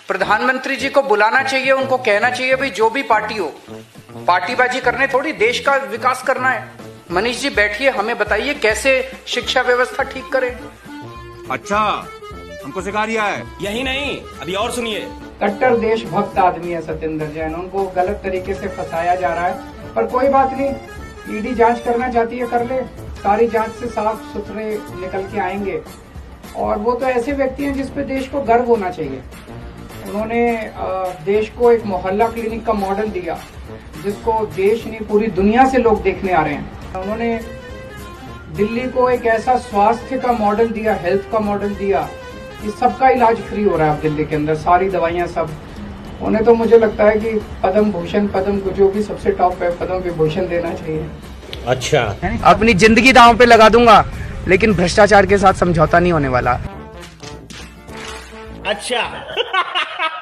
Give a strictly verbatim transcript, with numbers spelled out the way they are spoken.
प्रधानमंत्री जी को बुलाना चाहिए, उनको कहना चाहिए भाई जो भी पार्टी हो, पार्टीबाजी करने थोड़ी देश का विकास करना है। मनीष जी बैठिए, हमें बताइए कैसे शिक्षा व्यवस्था ठीक करें। अच्छा, हमको सिखा रिया है। यही नहीं, अभी और सुनिए। कट्टर देशभक्त आदमी है सत्येंद्र जैन, उनको गलत तरीके से फंसाया जा रहा है, पर कोई बात नहीं, ईडी जांच करना चाहती है कर ले, सारी जांच से साफ सुथरे निकल के आएंगे। और वो तो ऐसे व्यक्ति हैं जिसपे देश को गर्व होना चाहिए। उन्होंने देश को एक मोहल्ला क्लिनिक का मॉडल दिया, जिसको देश नहीं पूरी दुनिया से लोग देखने आ रहे हैं। उन्होंने दिल्ली को एक ऐसा स्वास्थ्य का मॉडल दिया, हेल्थ का मॉडल दिया कि सबका इलाज फ्री हो रहा है अब दिल्ली के अंदर, सारी दवाइयां सब। उन्हें तो मुझे लगता है कि पद्म भूषण, पद्म जो भी सबसे टॉप है, पद्म विभूषण देना चाहिए। अच्छा, अपनी जिंदगी दांव पे लगा दूंगा, लेकिन भ्रष्टाचार के साथ समझौता नहीं होने वाला। अच्छा